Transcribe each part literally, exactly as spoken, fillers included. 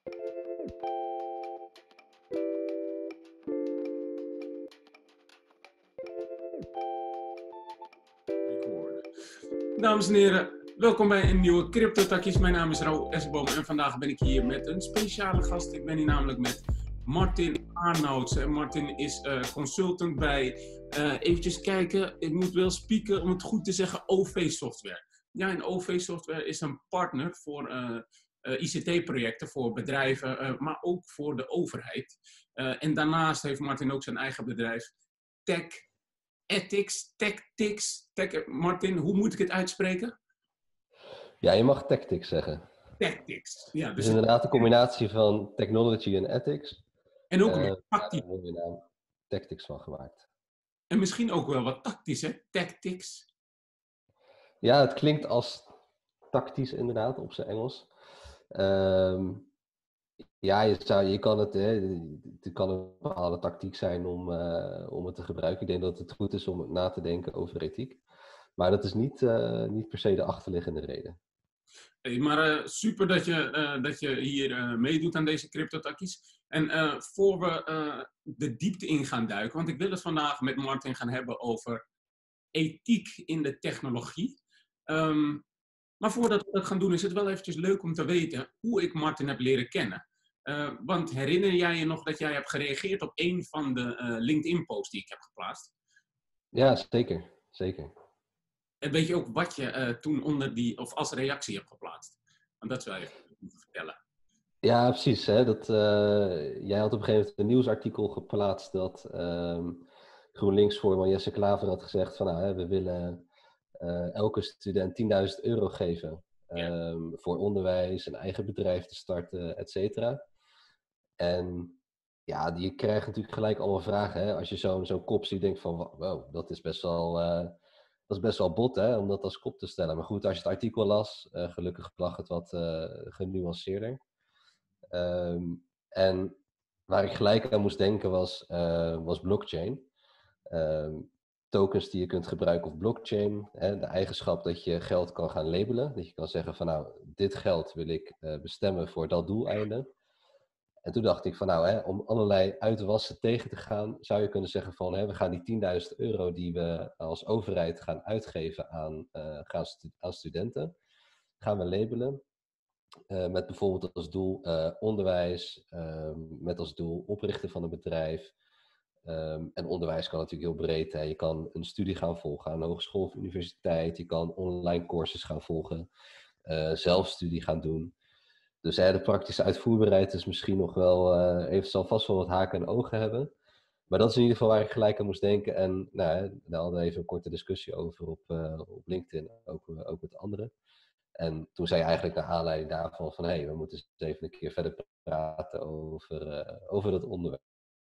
Dames en heren, welkom bij een nieuwe CryptoTakkies. Mijn naam is Raoul Esboom en vandaag ben ik hier met een speciale gast. Ik ben hier namelijk met Martin Arnouds. En Martin is uh, consultant bij, uh, eventjes kijken, ik moet wel spieken om het goed te zeggen, O V Software. Ja, en O V Software is een partner voor uh, uh, I C T-projecten, voor bedrijven, uh, maar ook voor de overheid. Uh, en daarnaast heeft Martin ook zijn eigen bedrijf, Tech Ethics, Tactics, Tech, Martin, hoe moet ik het uitspreken? Ja, je mag Tactics zeggen. Tactics, ja. Dus Dus het is inderdaad een combinatie van technology en ethics. En ook een uh, beetje tactisch. Daar hebben we naam Tactics van gemaakt. En misschien ook wel wat tactisch, hè? Tactics. Ja, het klinkt als tactisch inderdaad, op zijn Engels. Um, ja, je, zou, je kan het, hè, het kan een bepaalde tactiek zijn om, uh, om het te gebruiken. Ik denk dat het goed is om na te denken over ethiek. Maar dat is niet, uh, niet per se de achterliggende reden. Hey, maar uh, super dat je, uh, dat je hier uh, meedoet aan deze CryptoTakkies. En uh, voor we uh, de diepte in gaan duiken, want ik wil het vandaag met Martin gaan hebben over ethiek in de technologie. Um, maar voordat we dat gaan doen, is het wel eventjes leuk om te weten hoe ik Martin heb leren kennen. Uh, want herinner jij je nog dat jij hebt gereageerd op een van de uh, LinkedIn-posts die ik heb geplaatst? Ja, zeker. Zeker. En weet je ook wat je uh, toen onder die, of als reactie hebt geplaatst? Want dat zou je even moeten vertellen. Ja, precies. Hè? Dat, uh, jij had op een gegeven moment een nieuwsartikel geplaatst dat uh, GroenLinks-voorman Jesse Klaver had gezegd van nou, hè, we willen uh, elke student tienduizend euro geven um, ja. voor onderwijs, een eigen bedrijf te starten, et cetera. En ja, je krijgt natuurlijk gelijk allemaal vragen. Hè? Als je zo'n zo'n kop ziet, denkt van wow, dat is best wel... Uh, Dat is best wel bot, hè, om dat als kop te stellen. Maar goed, als je het artikel las, uh, gelukkig lag het wat uh, genuanceerder. Um, en waar ik gelijk aan moest denken was, uh, was blockchain. Um, tokens die je kunt gebruiken op blockchain. Hè, de eigenschap dat je geld kan gaan labelen. Dat je kan zeggen van nou, dit geld wil ik uh, bestemmen voor dat doeleinde. En toen dacht ik van nou, hè, om allerlei uitwassen tegen te gaan, zou je kunnen zeggen van hè, we gaan die tienduizend euro die we als overheid gaan uitgeven aan, uh, gaan stu- aan studenten, gaan we labelen. Uh, met bijvoorbeeld als doel uh, onderwijs, um, met als doel oprichten van een bedrijf. Um, en onderwijs kan natuurlijk heel breed. Hè. Je kan een studie gaan volgen aan een hogeschool of universiteit. Je kan online courses gaan volgen. Uh, zelfstudie gaan doen. Dus hè, de praktische uitvoerbaarheid is misschien nog wel, uh, heeft, zal vast wel wat haken en ogen hebben. Maar dat is in ieder geval waar ik gelijk aan moest denken. En nou, hè, daar hadden we even een korte discussie over op, uh, op LinkedIn, ook, uh, ook met anderen. En toen zei je eigenlijk naar aanleiding daarvan van, hé, hey, we moeten eens even een keer verder praten over, uh, over dat onderwerp.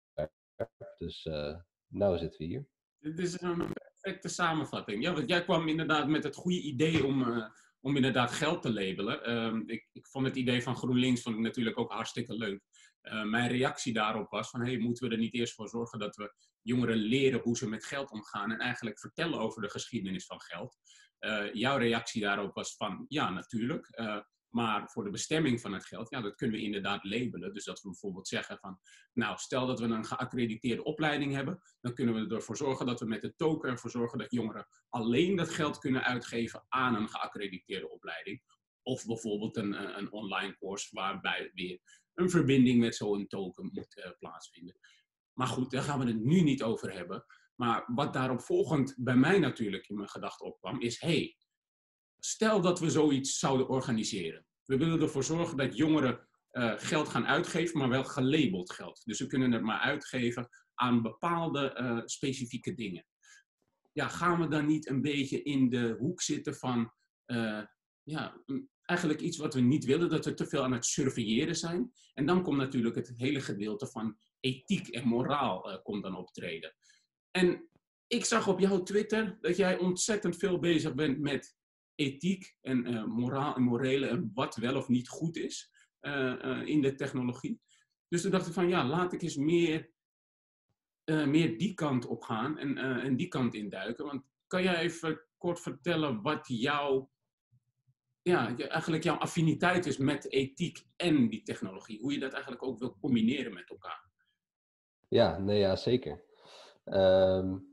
Dus uh, nou zitten we hier. Dit is een perfecte samenvatting. Ja, want jij kwam inderdaad met het goede idee om, uh, om inderdaad geld te labelen. Uh, ik, ik vond het idee van GroenLinks vond ik natuurlijk ook hartstikke leuk. Uh, mijn reactie daarop was van, hey, moeten we er niet eerst voor zorgen dat we jongeren leren hoe ze met geld omgaan en eigenlijk vertellen over de geschiedenis van geld. Uh, jouw reactie daarop was van, ja, natuurlijk. Uh, maar voor de bestemming van het geld, ja, dat kunnen we inderdaad labelen. Dus dat we bijvoorbeeld zeggen van, nou, stel dat we een geaccrediteerde opleiding hebben, dan kunnen we ervoor zorgen dat we met de token ervoor zorgen dat jongeren alleen dat geld kunnen uitgeven aan een geaccrediteerde opleiding. Of bijvoorbeeld een, een online course waarbij weer een verbinding met zo'n token moet uh, plaatsvinden. Maar goed, daar gaan we het nu niet over hebben. Maar wat daarop volgend bij mij natuurlijk in mijn gedachten opkwam, is hey, stel dat we zoiets zouden organiseren. We willen ervoor zorgen dat jongeren uh, geld gaan uitgeven, maar wel gelabeld geld. Dus ze kunnen het maar uitgeven aan bepaalde uh, specifieke dingen. Ja, gaan we dan niet een beetje in de hoek zitten van uh, ja, eigenlijk iets wat we niet willen, dat we te veel aan het surveilleren zijn. En dan komt natuurlijk het hele gedeelte van ethiek en moraal uh, komt dan optreden. En ik zag op jouw Twitter dat jij ontzettend veel bezig bent met ethiek en uh, moraal en morele en wat wel of niet goed is uh, uh, in de technologie. Dus toen dacht ik van ja, laat ik eens meer, uh, meer die kant op gaan en, uh, en die kant induiken. Want kan jij even kort vertellen wat jouw ja, je, eigenlijk jouw affiniteit is met ethiek en die technologie. Hoe je dat eigenlijk ook wil combineren met elkaar. Ja, nee, ja, zeker. Um,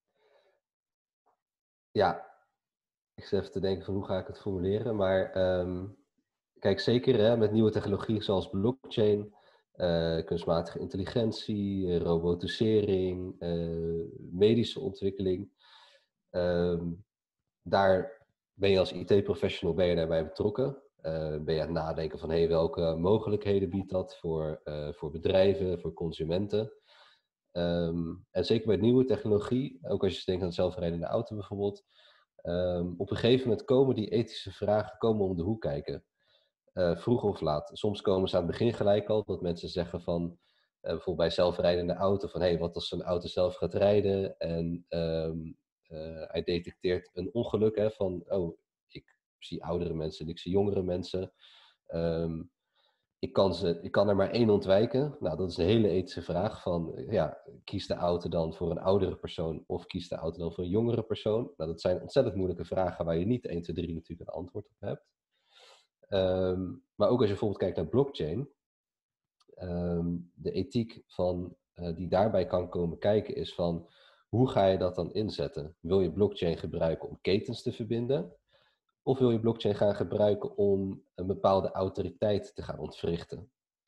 ja, ik zit even te denken van hoe ga ik het formuleren. Maar um, kijk, zeker hè, met nieuwe technologie zoals blockchain, uh, kunstmatige intelligentie, uh, robotisering, uh, medische ontwikkeling. Um, daar ben je als I T-professional ben je daarbij betrokken. Uh, ben je aan het nadenken van hey, welke mogelijkheden biedt dat voor, uh, voor bedrijven, voor consumenten. Um, en zeker bij nieuwe technologie, ook als je denkt aan zelfrijdende auto bijvoorbeeld. Um, op een gegeven moment komen die ethische vragen komen om de hoek kijken. Uh, vroeg of laat. Soms komen ze aan het begin gelijk al, dat mensen zeggen van, uh, bijvoorbeeld bij zelfrijdende auto, van hé, hey, wat als zo'n auto zelf gaat rijden en um, uh, hij detecteert een ongeluk, hè, van, oh, ik zie oudere mensen en ik zie jongere mensen. Um, ik, kan ze, ik kan er maar één ontwijken. Nou, dat is een hele ethische vraag van, ja, kiest de auto dan voor een oudere persoon of kiest de auto dan voor een jongere persoon? Nou, dat zijn ontzettend moeilijke vragen waar je niet één, twee, drie natuurlijk een antwoord op hebt. Um, maar ook als je bijvoorbeeld kijkt naar blockchain, um, de ethiek van, uh, die daarbij kan komen kijken is van, hoe ga je dat dan inzetten? Wil je blockchain gebruiken om ketens te verbinden? Of wil je blockchain gaan gebruiken om een bepaalde autoriteit te gaan ontwrichten?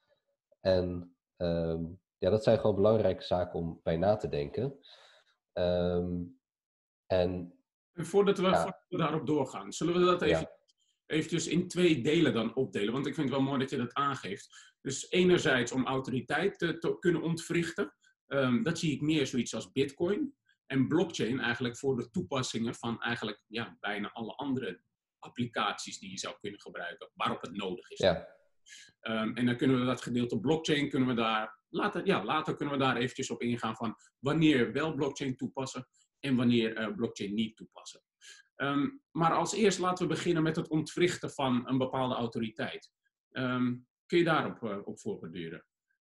En um, ja, dat zijn gewoon belangrijke zaken om bij na te denken. Um, en, En voordat we, ja, voordat we daarop doorgaan, zullen we dat even... Ja. eventjes in twee delen dan opdelen. Want ik vind het wel mooi dat je dat aangeeft. Dus enerzijds om autoriteit te, te kunnen ontwrichten. Um, dat zie ik meer zoiets als Bitcoin. En blockchain eigenlijk voor de toepassingen van eigenlijk ja, bijna alle andere applicaties die je zou kunnen gebruiken. Waarop het nodig is. Ja. Um, en dan kunnen we dat gedeelte blockchain, kunnen we daar, later, ja, later kunnen we daar eventjes op ingaan van wanneer wel blockchain toepassen en wanneer uh, blockchain niet toepassen. Um, maar als eerst laten we beginnen met het ontwrichten van een bepaalde autoriteit. Um, kun je daarop uh, op voorbeduren?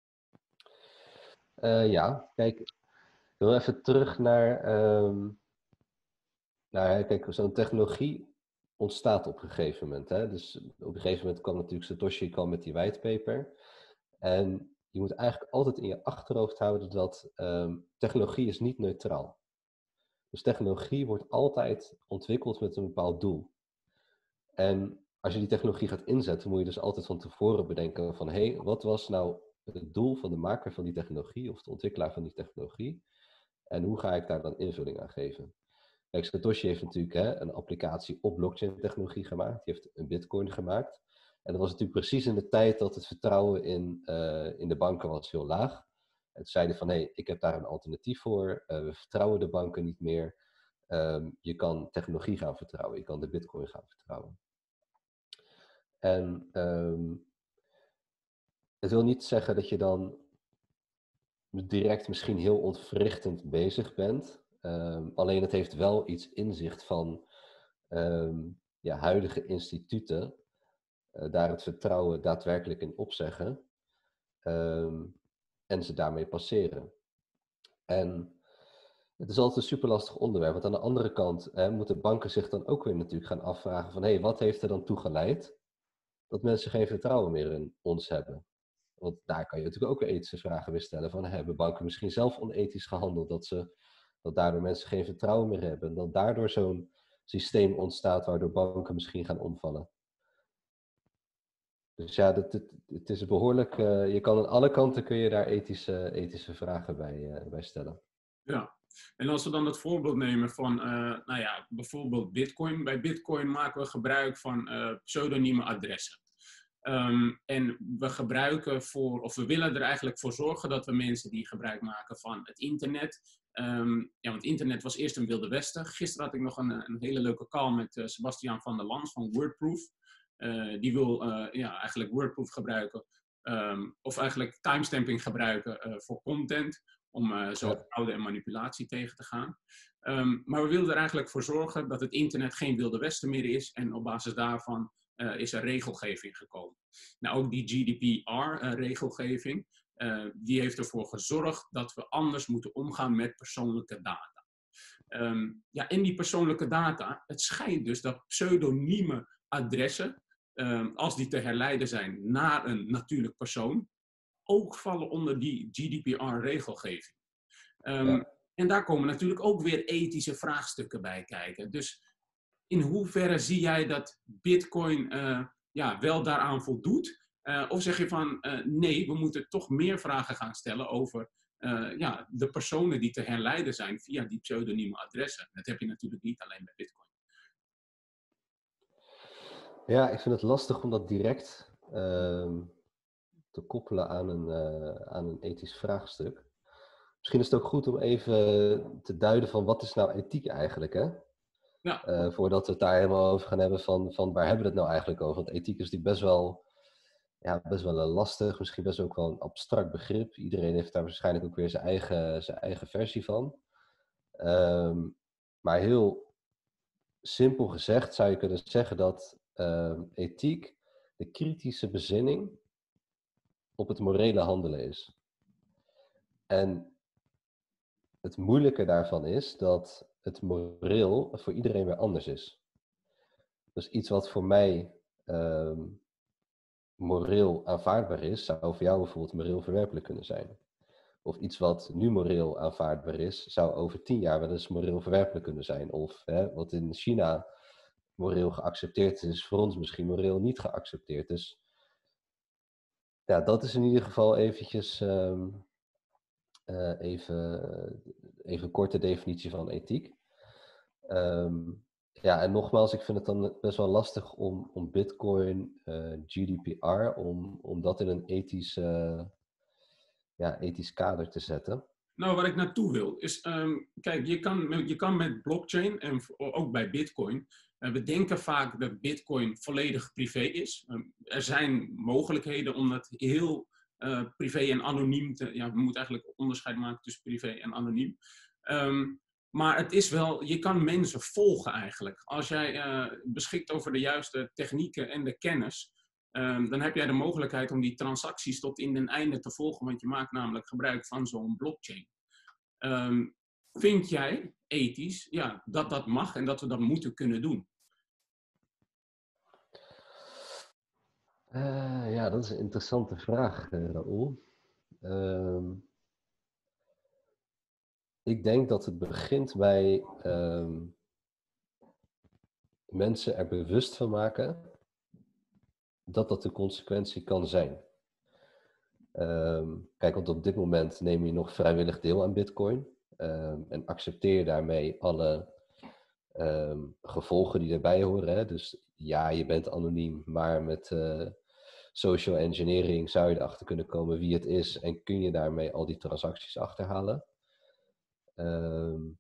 Uh, ja, kijk, ik wil even terug naar, um, naar kijk, zo'n technologie ontstaat op een gegeven moment. Hè? Dus op een gegeven moment kwam natuurlijk Satoshi kwam met die whitepaper. En je moet eigenlijk altijd in je achterhoofd houden dat um, technologie is niet neutraal. Dus technologie wordt altijd ontwikkeld met een bepaald doel. En als je die technologie gaat inzetten, moet je dus altijd van tevoren bedenken van hé, hey, wat was nou het doel van de maker van die technologie of de ontwikkelaar van die technologie? En hoe ga ik daar dan invulling aan geven? Kijk, Satoshi heeft natuurlijk hè, een applicatie op blockchain technologie gemaakt. Die heeft een bitcoin gemaakt. En dat was natuurlijk precies in de tijd dat het vertrouwen in, uh, in de banken was heel laag. En toen zeiden van hé, hey, ik heb daar een alternatief voor. Uh, we vertrouwen de banken niet meer. Um, je kan technologie gaan vertrouwen. Je kan de bitcoin gaan vertrouwen. En um, het wil niet zeggen dat je dan direct misschien heel ontwrichtend bezig bent. Um, alleen het heeft wel iets inzicht van um, ja, huidige instituten. Uh, daar het vertrouwen daadwerkelijk in opzeggen. Um, en ze daarmee passeren. En het is altijd een super lastig onderwerp. Want aan de andere kant hè, moeten banken zich dan ook weer natuurlijk gaan afvragen van hé, hey, wat heeft er dan toe geleid dat mensen geen vertrouwen meer in ons hebben? Want daar kan je natuurlijk ook weer ethische vragen weer stellen. Van, hebben banken misschien zelf onethisch gehandeld? Dat, ze, dat daardoor mensen geen vertrouwen meer hebben. En dat daardoor zo'n systeem ontstaat waardoor banken misschien gaan omvallen. Dus ja, dat, het, het is behoorlijk... Uh, je kan aan alle kanten kun je daar ethische, ethische vragen bij, uh, bij stellen. Ja, en als we dan het voorbeeld nemen van, uh, nou ja, bijvoorbeeld Bitcoin. Bij Bitcoin maken we gebruik van uh, pseudonieme adressen. Um, en we gebruiken voor, of we willen er eigenlijk voor zorgen dat we mensen die gebruik maken van het internet. Um, ja, want internet was eerst een wilde westen. Gisteren had ik nog een, een hele leuke call met uh, Sebastiaan van der Lans van Wordproof. Uh, die wil uh, ja, eigenlijk Wordproof gebruiken. Um, of eigenlijk timestamping gebruiken uh, voor content. Om uh, zo ja. fraude en manipulatie tegen te gaan. Um, maar we willen er eigenlijk voor zorgen dat het internet geen wilde westen meer is. En op basis daarvan uh, is er regelgeving gekomen. Nou, ook die G D P R-regelgeving, uh, uh, die heeft ervoor gezorgd dat we anders moeten omgaan met persoonlijke data. Um, ja, in die persoonlijke data, het schijnt dus dat pseudonieme adressen, um, als die te herleiden zijn naar een natuurlijk persoon, ook vallen onder die G D P R-regelgeving. Um, Ja. En daar komen natuurlijk ook weer ethische vraagstukken bij kijken. Dus in hoeverre zie jij dat Bitcoin uh, ja, wel daaraan voldoet? Uh, of zeg je van uh, nee, we moeten toch meer vragen gaan stellen over uh, ja, de personen die te herleiden zijn via die pseudonieme adressen. Dat heb je natuurlijk niet alleen bij Bitcoin. Ja, ik vind het lastig om dat direct uh, te koppelen aan een, uh, aan een ethisch vraagstuk. Misschien is het ook goed om even te duiden van wat is nou ethiek eigenlijk, hè? Ja. Uh, voordat we het daar helemaal over gaan hebben van, van waar hebben we het nou eigenlijk over? Want ethiek is natuurlijk best wel, ja, best wel een lastig, misschien best ook wel een abstract begrip. Iedereen heeft daar waarschijnlijk ook weer zijn eigen, zijn eigen versie van. Um, maar heel simpel gezegd zou je kunnen zeggen dat um, ethiek de kritische bezinning op het morele handelen is. En het moeilijke daarvan is dat het moreel voor iedereen weer anders is. Dus iets wat voor mij um, moreel aanvaardbaar is, zou voor jou bijvoorbeeld moreel verwerpelijk kunnen zijn. Of iets wat nu moreel aanvaardbaar is, zou over tien jaar wel eens moreel verwerpelijk kunnen zijn. Of hè, wat in China moreel geaccepteerd is, is voor ons misschien moreel niet geaccepteerd. Dus ja, dat is in ieder geval eventjes um, uh, even, even een korte definitie van ethiek. Um, ja, en nogmaals, ik vind het dan best wel lastig om, om Bitcoin, uh, G D P R, om, om dat in een ethisch, uh, ja, ethisch kader te zetten. Nou, waar ik naartoe wil, is, um, kijk, je kan, je kan met blockchain en ook bij Bitcoin, uh, we denken vaak dat Bitcoin volledig privé is. Um, er zijn mogelijkheden om dat heel uh, privé en anoniem te, ja, we moeten eigenlijk onderscheid maken tussen privé en anoniem. Um, maar het is wel, je kan mensen volgen eigenlijk. Als jij uh, beschikt over de juiste technieken en de kennis, Um, dan heb jij de mogelijkheid om die transacties tot in den einde te volgen, want je maakt namelijk gebruik van zo'n blockchain. Um, vind jij ethisch ja, dat dat mag en dat we dat moeten kunnen doen? Uh, ja, dat is een interessante vraag, uh, Raoul. Um, ik denk dat het begint bij um, mensen er bewust van maken dat dat de consequentie kan zijn. Um, kijk, want op dit moment neem je nog vrijwillig deel aan Bitcoin um, en accepteer je daarmee alle um, gevolgen die erbij horen. Hè? Dus ja, je bent anoniem, maar met uh, social engineering zou je erachter kunnen komen wie het is en kun je daarmee al die transacties achterhalen. Um,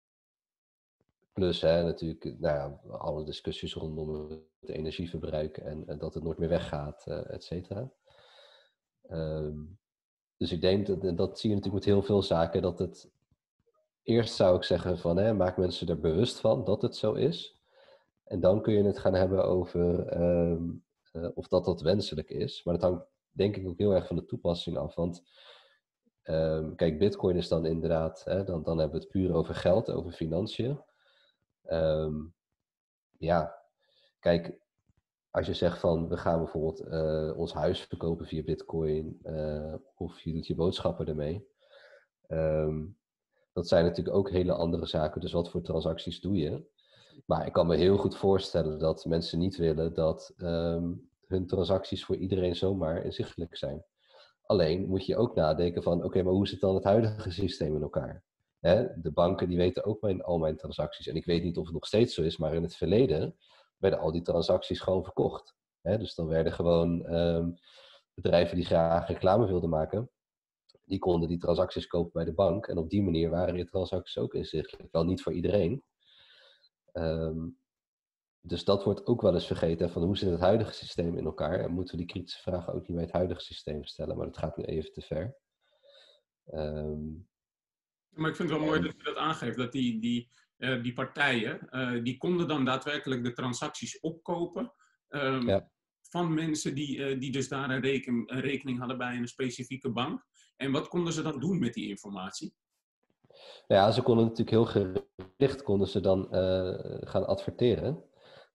plus hè, natuurlijk nou ja, alle discussies rondom het energieverbruik en, en dat het nooit meer weggaat, uh, et cetera. Um, dus ik denk, dat, dat zie je natuurlijk met heel veel zaken, dat het eerst zou ik zeggen van, hè, maak mensen er bewust van dat het zo is. En dan kun je het gaan hebben over um, uh, of dat dat wenselijk is. Maar dat hangt denk ik ook heel erg van de toepassing af. Want um, kijk, Bitcoin is dan inderdaad, hè, dan, dan hebben we het puur over geld, over financiën. Um, ja, kijk, als je zegt van we gaan bijvoorbeeld uh, ons huis verkopen via Bitcoin uh, of je doet je boodschappen ermee. Um, dat zijn natuurlijk ook hele andere zaken. Dus wat voor transacties doe je? Maar ik kan me heel goed voorstellen dat mensen niet willen dat um, hun transacties voor iedereen zomaar inzichtelijk zijn. Alleen moet je ook nadenken van oké, okay, maar hoe zit dan het huidige systeem in elkaar? Hè? De banken die weten ook mijn, al mijn transacties. En ik weet niet of het nog steeds zo is, maar in het verleden werden al die transacties gewoon verkocht. Hè? Dus dan werden gewoon um, bedrijven die graag reclame wilden maken, die konden die transacties kopen bij de bank. En op die manier waren die transacties ook inzichtelijk. Wel niet voor iedereen. Um, dus dat wordt ook wel eens vergeten. Van hoe zit het huidige systeem in elkaar? En moeten we die kritische vragen ook niet bij het huidige systeem stellen. Maar dat gaat nu even te ver. Um, maar ik vind het wel en... mooi dat je dat aangeeft. Dat die, die, uh, die partijen, uh, die konden dan daadwerkelijk de transacties opkopen. Um, ja. Van mensen die, uh, die dus daar een, reken, een rekening hadden bij een specifieke bank. En wat konden ze dan doen met die informatie? Ja, ze konden natuurlijk heel gericht konden ze dan uh, gaan adverteren.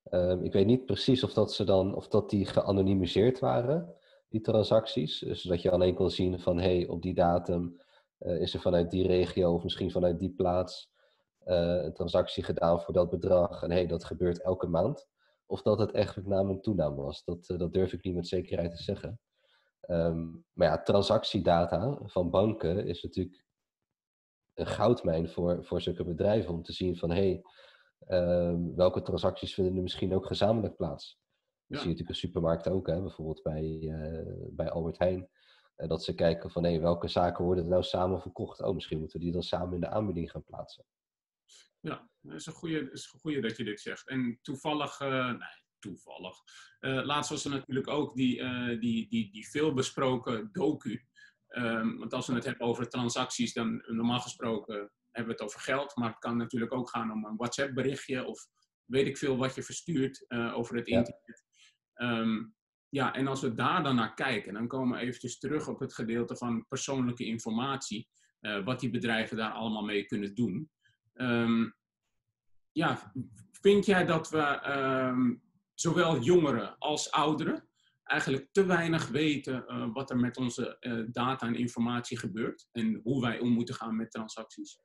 Um, ik weet niet precies of dat ze dan, of dat die geanonimiseerd waren, die transacties. Dus zodat je alleen kon zien van, hé, hey, op die datum uh, is er vanuit die regio of misschien vanuit die plaats uh, een transactie gedaan voor dat bedrag. En hé, hey, dat gebeurt elke maand. Of dat het echt met naam en toenaam was. Dat, uh, dat durf ik niet met zekerheid te zeggen. Um, maar ja, transactiedata van banken is natuurlijk een goudmijn voor, voor zulke bedrijven om te zien van, hé, hey, Um, welke transacties vinden er misschien ook gezamenlijk plaats? Dat Ja. zie je natuurlijk in supermarkten ook, hè? Bijvoorbeeld bij, uh, bij Albert Heijn. Uh, dat ze kijken van, hé, welke zaken worden er nou samen verkocht? Oh, misschien moeten we die dan samen in de aanbieding gaan plaatsen. Ja, dat is een goede, is een goede dat je dit zegt. En toevallig, uh, nee, toevallig. Uh, laatst was er natuurlijk ook die, uh, die, die, die veelbesproken docu. Um, want als we het hebben over transacties, dan normaal gesproken hebben we het over geld. Maar het kan natuurlijk ook gaan om een WhatsApp berichtje of weet ik veel wat je verstuurt uh, over het Ja. internet. Um, ja, en als we daar dan naar kijken, dan komen we eventjes terug op het gedeelte van persoonlijke informatie. Uh, wat die bedrijven daar allemaal mee kunnen doen. Um, ja, vind jij dat we um, zowel jongeren als ouderen eigenlijk te weinig weten uh, wat er met onze uh, data en informatie gebeurt en hoe wij om moeten gaan met transacties?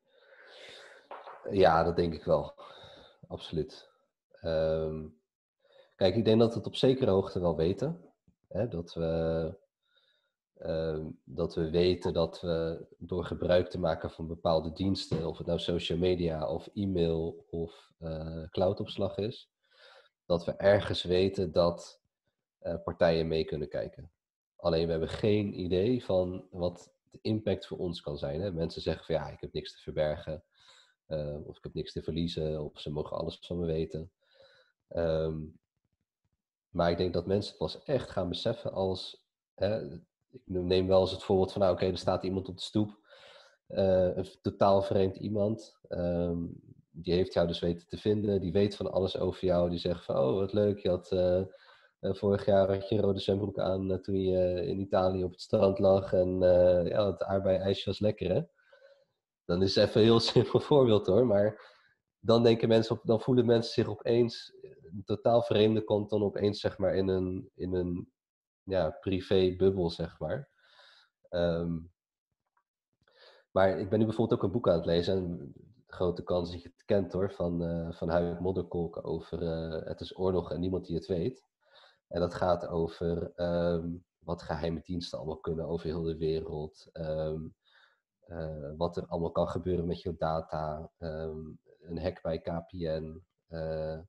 Ja, dat denk ik wel. Absoluut. Um, kijk, ik denk dat we het op zekere hoogte wel weten. Hè, dat we... Uh, dat we weten dat we door gebruik te maken van bepaalde diensten, of het nou social media of e-mail of uh, cloudopslag is, dat we ergens weten dat uh, partijen mee kunnen kijken. Alleen we hebben geen idee van wat de impact voor ons kan zijn. Hè? Mensen zeggen van ja, ik heb niks te verbergen, uh, of ik heb niks te verliezen, of ze mogen alles van me weten. Um, maar ik denk dat mensen het pas echt gaan beseffen als... Hè, ik neem wel eens het voorbeeld van, nou oké, okay, er staat iemand op de stoep, uh, een totaal vreemd iemand, um, die heeft jou dus weten te vinden, die weet van alles over jou, die zegt van, oh wat leuk, je had, uh, uh, vorig jaar had je een rode zwembroek aan uh, toen je in Italië op het strand lag en uh, ja, het aardbei-ijsje was lekker hè. Dan is het even een heel simpel voorbeeld hoor, maar dan denken mensen, op, dan voelen mensen zich opeens, een totaal vreemde komt dan opeens zeg maar in een, in een ja, privé-bubbel, zeg maar. Um, maar ik ben nu bijvoorbeeld ook een boek aan het lezen. En de grote kans dat je het kent hoor, van, uh, van Huib Modderkolk over uh, Het is oorlog en niemand die het weet. En dat gaat over um, wat geheime diensten allemaal kunnen over heel de wereld. Um, uh, wat er allemaal kan gebeuren met je data. Um, een hack bij K P N. Uh,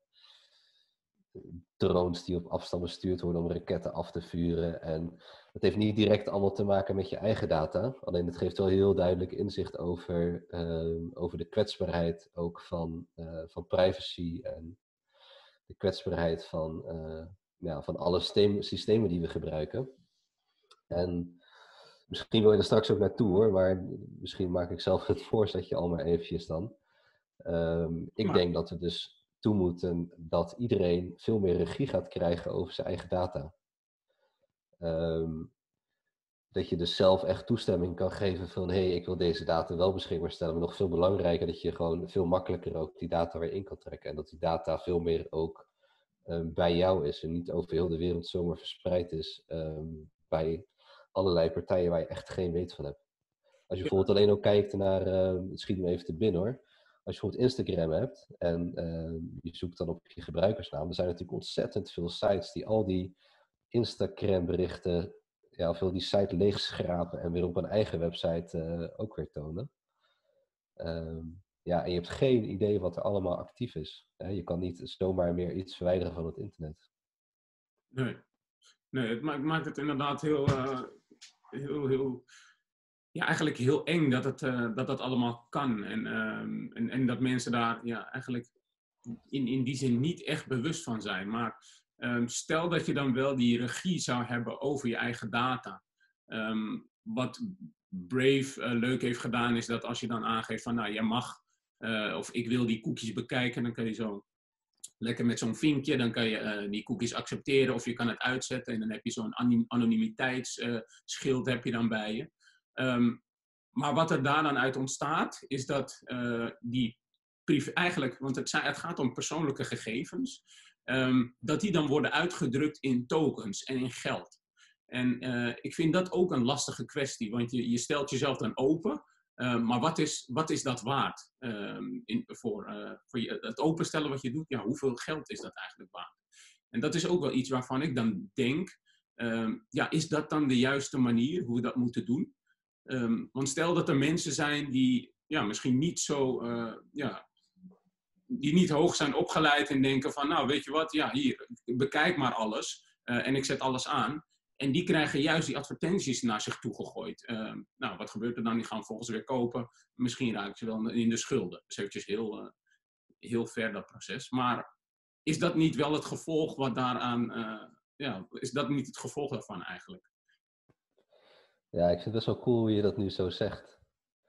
drones die op afstand bestuurd worden om raketten af te vuren. En het heeft niet direct allemaal te maken met je eigen data. Alleen het geeft wel heel duidelijk inzicht over, uh, over de kwetsbaarheid ook van, uh, van privacy en de kwetsbaarheid van, uh, ja, van alle systeem, systemen die we gebruiken. En misschien wil je er straks ook naartoe hoor, maar misschien maak ik zelf het voorzetje al maar eventjes dan. Um, ik Maar, denk dat we dus toe moeten dat iedereen veel meer regie gaat krijgen over zijn eigen data. Um, dat je dus zelf echt toestemming kan geven van hé, hey, ik wil deze data wel beschikbaar stellen. Maar nog veel belangrijker dat je gewoon veel makkelijker ook die data weer in kan trekken. En dat die data veel meer ook um, bij jou is en niet over heel de wereld zomaar verspreid is um, bij allerlei partijen waar je echt geen weet van hebt. Als je ja. bijvoorbeeld alleen ook kijkt naar, uh, het schiet me even te binnen hoor. Als je bijvoorbeeld Instagram hebt en uh, je zoekt dan op je gebruikersnaam, er zijn natuurlijk ontzettend veel sites die al die Instagram berichten, ja, of wil die site leegschrapen en weer op een eigen website uh, ook weer tonen. Um, ja, en je hebt geen idee wat er allemaal actief is. Hè? Je kan niet zomaar meer iets verwijderen van het internet. Nee, nee het maakt, maakt het inderdaad heel, uh, heel, heel, ja, eigenlijk heel eng dat het, uh, dat, dat allemaal kan. En, um, en, en dat mensen daar ja, eigenlijk in, in die zin niet echt bewust van zijn. Maar um, stel dat je dan wel die regie zou hebben over je eigen data. Um, wat Brave uh, leuk heeft gedaan is dat als je dan aangeeft van nou, jij mag uh, of ik wil die cookies bekijken, dan kan je zo lekker met zo'n vinkje, dan kan je uh, die cookies accepteren of je kan het uitzetten en dan heb je zo'n anonimiteitsschild uh, heb je dan bij je. Um, maar wat er daar dan uit ontstaat, is dat uh, die privé, eigenlijk, want het, zijn, het gaat om persoonlijke gegevens, um, dat die dan worden uitgedrukt in tokens en in geld. En uh, ik vind dat ook een lastige kwestie, want je, je stelt jezelf dan open, uh, maar wat is, wat is dat waard? Um, in, voor uh, voor je, het openstellen wat je doet, ja, hoeveel geld is dat eigenlijk waard? En dat is ook wel iets waarvan ik dan denk, um, ja, is dat dan de juiste manier hoe we dat moeten doen? Um, want stel dat er mensen zijn die ja, misschien niet zo, uh, ja, die niet hoog zijn opgeleid en denken van, nou weet je wat, ja hier, bekijk maar alles uh, en ik zet alles aan. En die krijgen juist die advertenties naar zich toe gegooid. Uh, nou, wat gebeurt er dan? Die gaan volgens weer kopen. Misschien raken ze wel in de schulden. Dus eventjes heel, uh, heel ver dat proces. Maar is dat niet wel het gevolg wat daaraan, uh, ja, is dat niet het gevolg daarvan eigenlijk? Ja, ik vind het best wel cool hoe je dat nu zo zegt.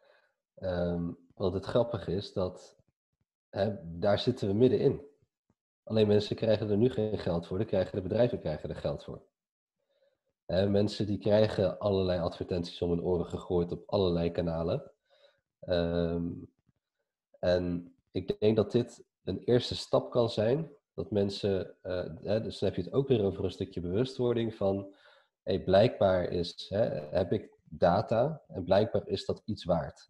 Um, want het grappige is dat, hè, daar zitten we middenin. Alleen mensen krijgen er nu geen geld voor, de, krijgen de bedrijven krijgen er geld voor. Hè, mensen die krijgen allerlei advertenties om hun oren gegooid op allerlei kanalen. Um, en ik denk dat dit een eerste stap kan zijn, dat mensen, uh, hè, dus dan heb je het ook weer over een stukje bewustwording van, hey, blijkbaar is, hè, heb ik data en blijkbaar is dat iets waard.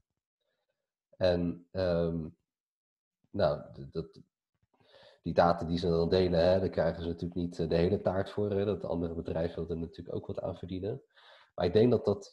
En um, nou, dat, die data die ze dan delen, hè, daar krijgen ze natuurlijk niet de hele taart voor. Hè, dat andere bedrijven er natuurlijk ook wat aan verdienen. Maar ik denk dat, dat,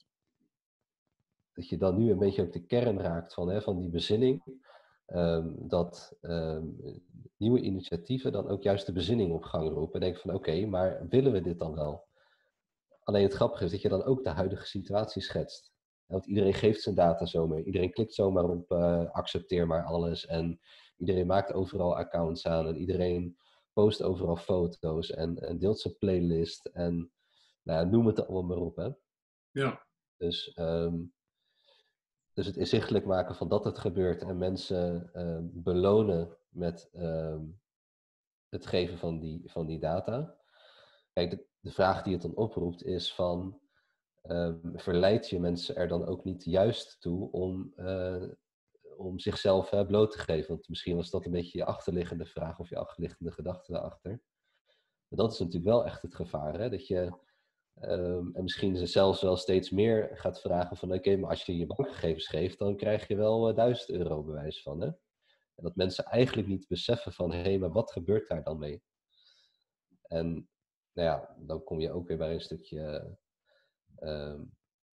dat je dan nu een beetje ook de kern raakt van, hè, van die bezinning. Um, dat um, nieuwe initiatieven dan ook juist de bezinning op gang roepen. En denken van oké, okay, maar willen we dit dan wel? Alleen het grappige is dat je dan ook de huidige situatie schetst. Want iedereen geeft zijn data zomaar. Iedereen klikt zomaar op uh, accepteer maar alles. En iedereen maakt overal accounts aan. En iedereen post overal foto's. En, en deelt zijn playlist. En nou ja, noem het allemaal maar op. Hè? Ja. Dus, um, dus het inzichtelijk maken van dat het gebeurt. En mensen uh, belonen met um, het geven van die, van die data. Kijk, de, de vraag die het dan oproept is van... Um, verleid je mensen er dan ook niet juist toe om, uh, om zichzelf uh, bloot te geven? Want misschien was dat een beetje je achterliggende vraag of je achterliggende gedachte daarachter. Maar dat is natuurlijk wel echt het gevaar. Hè? Dat je, um, en misschien ze zelfs wel steeds meer gaat vragen van oké, okay, maar als je je bankgegevens geeft, dan krijg je wel uh, duizend euro bewijs van. Hè? En dat mensen eigenlijk niet beseffen van hé, hey, maar wat gebeurt daar dan mee? En nou ja, dan kom je ook weer bij een stukje... Um,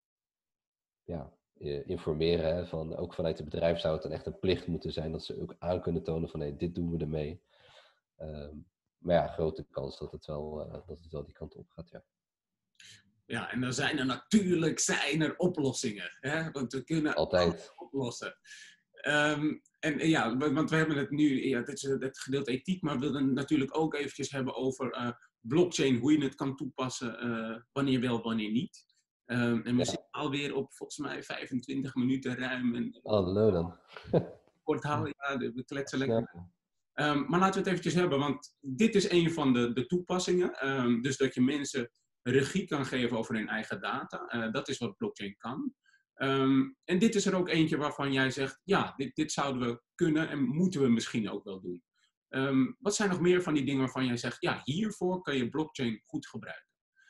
ja, informeren. Hè, van, ook vanuit het bedrijf zou het dan echt een plicht moeten zijn dat ze ook aan kunnen tonen van hey, dit doen we ermee. Um, maar ja, grote kans dat het wel, uh, dat het wel die kant op gaat, ja. Ja, en dan zijn er natuurlijk zijn er oplossingen. Hè? Want we kunnen altijd oplossen. Um, en ja, want we hebben het nu, ja, dit is het gedeelte ethiek, maar we willen het natuurlijk ook eventjes hebben over uh, blockchain, hoe je het kan toepassen, uh, wanneer wel, wanneer niet. Um, en we ja. zitten alweer op volgens mij vijfentwintig minuten ruim. En, hallo dan. kort houden, ja, we kletsen lekker. Um, maar laten we het eventjes hebben, want dit is een van de, de toepassingen. Um, dus dat je mensen regie kan geven over hun eigen data. Uh, dat is wat blockchain kan. Um, en dit is er ook eentje waarvan jij zegt, ja, dit, dit zouden we kunnen en moeten we misschien ook wel doen. Um, wat zijn nog meer van die dingen waarvan jij zegt, ja, hiervoor kan je blockchain goed gebruiken?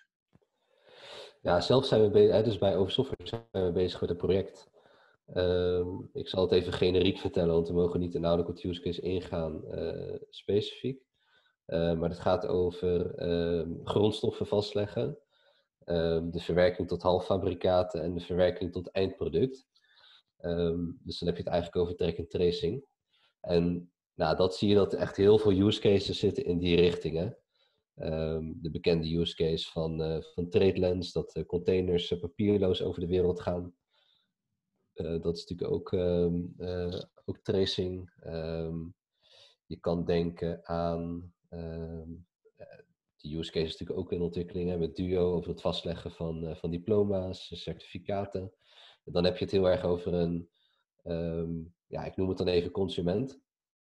Ja, zelf zijn we bezig, dus bij Oversoftware zijn we bezig met een project. Um, ik zal het even generiek vertellen, want we mogen niet inhoudelijk op de use case ingaan, uh, specifiek. Uh, maar het gaat over uh, grondstoffen vastleggen, uh, de verwerking tot halffabrikaten en de verwerking tot eindproduct. Um, dus dan heb je het eigenlijk over track and tracing. En nou, dat zie je dat er echt heel veel use cases zitten in die richtingen. Um, de bekende use case van, uh, van TradeLens, dat uh, containers uh, papierloos over de wereld gaan. Uh, dat is natuurlijk ook, um, uh, ook tracing. Um, je kan denken aan, um, die use case is natuurlijk ook in ontwikkeling, hè, met Duo over het vastleggen van, uh, van diploma's, certificaten. En dan heb je het heel erg over een, um, ja, ik noem het dan even consument.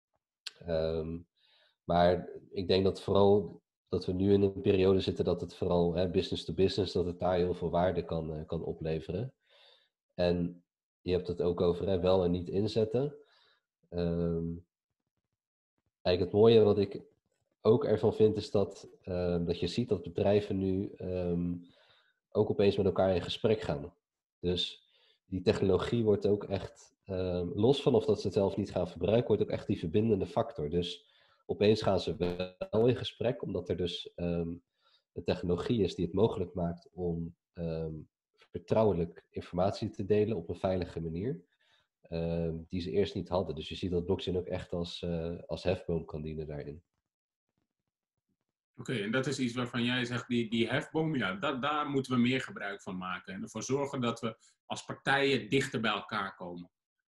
Um, maar ik denk dat vooral dat we nu in een periode zitten dat het vooral hè, business to business, dat het daar heel veel waarde kan, uh, kan opleveren. En je hebt het ook over hè, wel en niet inzetten. Um, eigenlijk het mooie wat ik ook ervan vind is dat, uh, dat je ziet dat bedrijven nu um, ook opeens met elkaar in gesprek gaan. Dus die technologie wordt ook echt, um, los van of dat ze het zelf niet gaan verbruiken, wordt ook echt die verbindende factor. Dus opeens gaan ze wel in gesprek, omdat er dus um, een technologie is die het mogelijk maakt om um, vertrouwelijk informatie te delen op een veilige manier. Um, die ze eerst niet hadden. Dus je ziet dat blockchain ook echt als, uh, als hefboom kan dienen daarin. Oké, okay, en dat is iets waarvan jij zegt, die, die hefboom, ja, dat, daar moeten we meer gebruik van maken. En ervoor zorgen dat we als partijen dichter bij elkaar komen.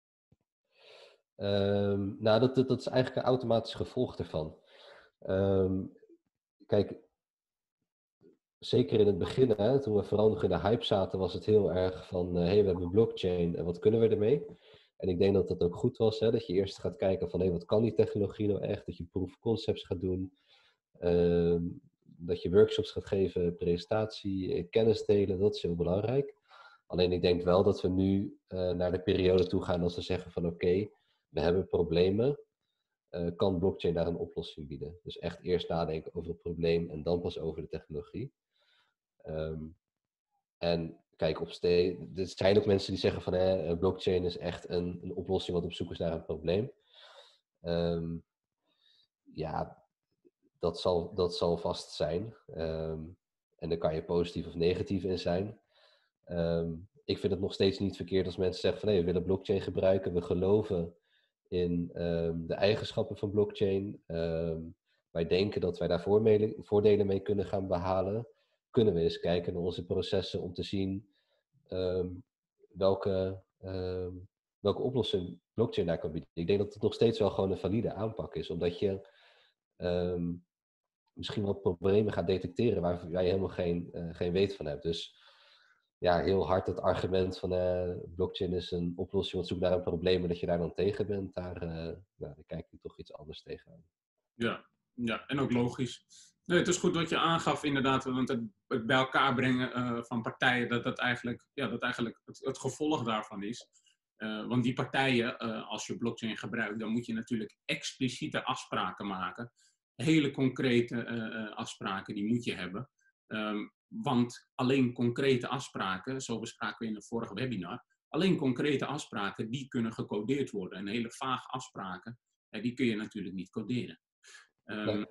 Um, nou, dat, dat, dat is eigenlijk een automatisch gevolg ervan. Um, kijk, zeker in het begin, hè, toen we vooral nog in de hype zaten, was het heel erg van, hé, uh, hey, we hebben blockchain en wat kunnen we ermee? En ik denk dat dat ook goed was, hè, dat je eerst gaat kijken van, hé, hey, wat kan die technologie nou echt? Dat je proof of concepts gaat doen. Um, dat je workshops gaat geven, presentatie, kennis delen, dat is heel belangrijk. Alleen ik denk wel dat we nu uh, naar de periode toe gaan dat we zeggen van oké, okay, we hebben problemen. Uh, kan blockchain daar een oplossing bieden? Dus echt eerst nadenken over het probleem en dan pas over de technologie. Um, en kijk, op ste- er zijn ook mensen die zeggen van hè, blockchain is echt een, een oplossing wat op zoek is naar een probleem. Um, ja, dat zal, dat zal vast zijn. Um, en daar kan je positief of negatief in zijn. Um, ik vind het nog steeds niet verkeerd als mensen zeggen van nee, we willen blockchain gebruiken. We geloven in um, de eigenschappen van blockchain. Um, wij denken dat wij daar voordelen mee kunnen gaan behalen. Kunnen we eens kijken naar onze processen om te zien um, welke, um, welke oplossing blockchain daar kan bieden. Ik denk dat het nog steeds wel gewoon een valide aanpak is. Omdat je um, misschien wel problemen gaat detecteren waar, waar je helemaal geen, uh, geen weet van hebt. Dus ja, heel hard het argument van uh, blockchain is een oplossing wat zoekt naar een probleem en dat je daar dan tegen bent, daar, uh, nou, daar kijk ik toch iets anders tegenaan. Ja, ja, en ook logisch. Nee, het is goed wat je aangaf inderdaad, want het, het bij elkaar brengen uh, van partijen, dat dat eigenlijk, ja, dat eigenlijk het, het gevolg daarvan is. Uh, want die partijen, uh, als je blockchain gebruikt, dan moet je natuurlijk expliciete afspraken maken. Hele concrete uh, afspraken, die moet je hebben. Um, want alleen concrete afspraken, zo bespraken we in een vorige webinar, alleen concrete afspraken, die kunnen gecodeerd worden. En hele vage afspraken, uh, die kun je natuurlijk niet coderen. Um, nee.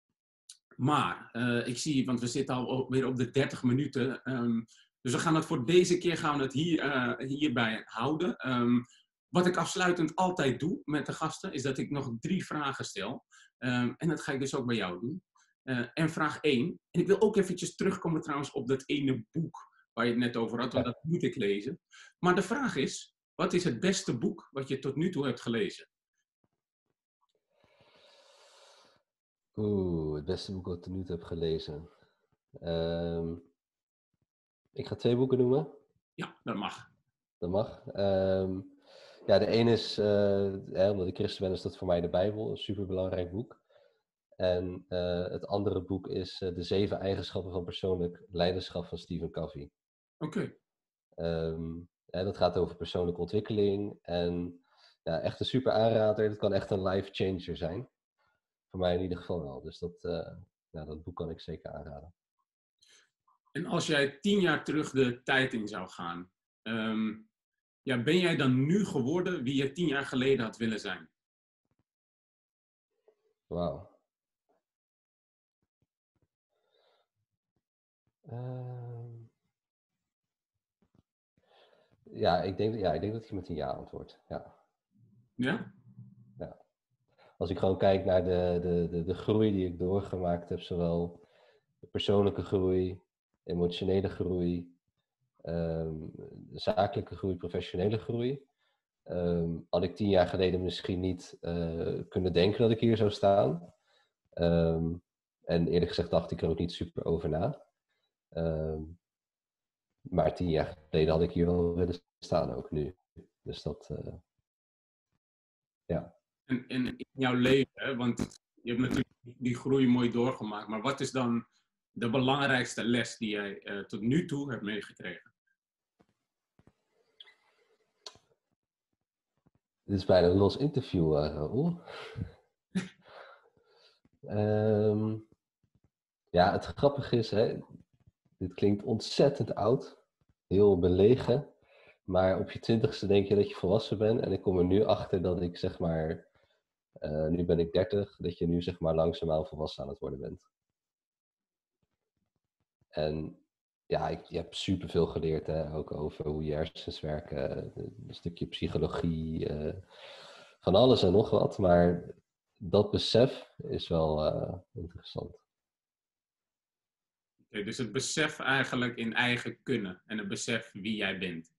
Maar, uh, ik zie, want we zitten alweer op de dertig minuten. Um, dus we gaan het voor deze keer gaan we het hier, uh, hierbij houden. Um, wat ik afsluitend altijd doe met de gasten, is dat ik nog drie vragen stel. Um, en dat ga ik dus ook bij jou doen. Uh, en vraag één. En ik wil ook eventjes terugkomen trouwens op dat ene boek waar je het net over had, want dat moet ik lezen. Maar de vraag is, wat is het beste boek wat je tot nu toe hebt gelezen? Oeh, het beste boek wat ik tot nu toe heb gelezen. Um, ik ga twee boeken noemen. Ja, dat mag. Dat mag. Um, ja, de ene is, uh, hè, omdat ik christen ben, is dat voor mij de Bijbel, een superbelangrijk boek. En uh, het andere boek is uh, De Zeven Eigenschappen van Persoonlijk Leiderschap van Stephen Covey. Oké. Okay. Um, dat gaat over persoonlijke ontwikkeling. En ja, echt een super aanrader. Het kan echt een life changer zijn. Voor mij in ieder geval wel. Dus dat, uh, ja, dat boek kan ik zeker aanraden. En als jij tien jaar terug de tijd in zou gaan, um, ja, ben jij dan nu geworden wie je tien jaar geleden had willen zijn? Wauw. Uh, ja, ik denk, ja, ik denk dat je met een ja antwoordt. Ja. Ja? Ja. Als ik gewoon kijk naar de, de, de, de groei die ik doorgemaakt heb, zowel de persoonlijke groei, emotionele groei, um, zakelijke groei, professionele groei. Um, had ik tien jaar geleden misschien niet uh, kunnen denken dat ik hier zou staan. Um, en eerlijk gezegd dacht ik er ook niet super over na. Um, maar tien jaar geleden had ik hier wel willen staan ook nu. Dus dat, uh, ja. En, en in jouw leven, hè, want je hebt natuurlijk die groei mooi doorgemaakt, maar wat is dan de belangrijkste les die jij uh, tot nu toe hebt meegekregen? Dit is bijna een los interview, uh, Raoul. Um, ja, het grappige is, hè, dit klinkt ontzettend oud, heel belegen, maar op je twintigste denk je dat je volwassen bent en ik kom er nu achter dat ik zeg maar, uh, nu ben ik dertig, dat je nu zeg maar langzaamaan volwassen aan het worden bent. En ja, ik, je hebt superveel geleerd, hè, ook over hoe je hersens werken, een stukje psychologie, uh, van alles en nog wat, maar dat besef is wel uh, interessant. Okay, dus het besef eigenlijk in eigen kunnen en het besef wie jij bent.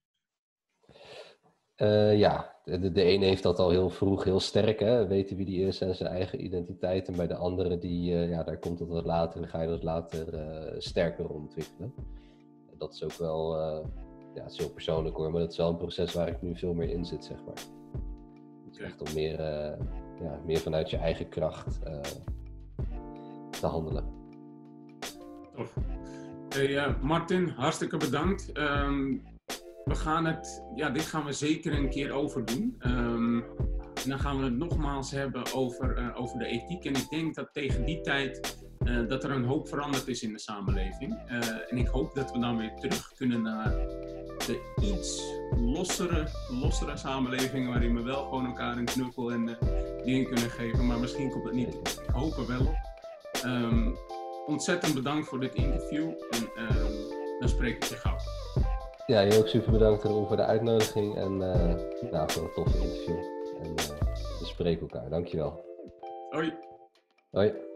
Uh, ja, de, de ene heeft dat al heel vroeg heel sterk, hè? Weten wie die is en zijn eigen identiteit. En bij de andere, die, uh, ja, daar komt het wat later en ga je dat later uh, sterker ontwikkelen. En dat is ook wel, uh, ja, het is heel persoonlijk hoor, maar dat is wel een proces waar ik nu veel meer in zit, zeg maar. Het is echt om meer, uh, ja, meer vanuit je eigen kracht uh, te handelen. Tof. Hey, uh, Martin, hartstikke bedankt. Um, we gaan het, ja, dit gaan we zeker een keer over doen. Um, en dan gaan we het nogmaals hebben over, uh, over de ethiek. En ik denk dat tegen die tijd uh, dat er een hoop veranderd is in de samenleving. Uh, en ik hoop dat we dan weer terug kunnen naar de iets lossere, lossere samenleving, waarin we wel gewoon elkaar een knuffel en uh, dingen kunnen geven. Maar misschien komt het niet. Ik hoop er wel op. Um, Ontzettend bedankt voor dit interview en uh, dan spreek ik je gauw. Ja, je ook super bedankt Ron voor de uitnodiging en uh, nou, voor een toffe interview. En uh, we spreken elkaar. Dankjewel. Hoi. Hoi.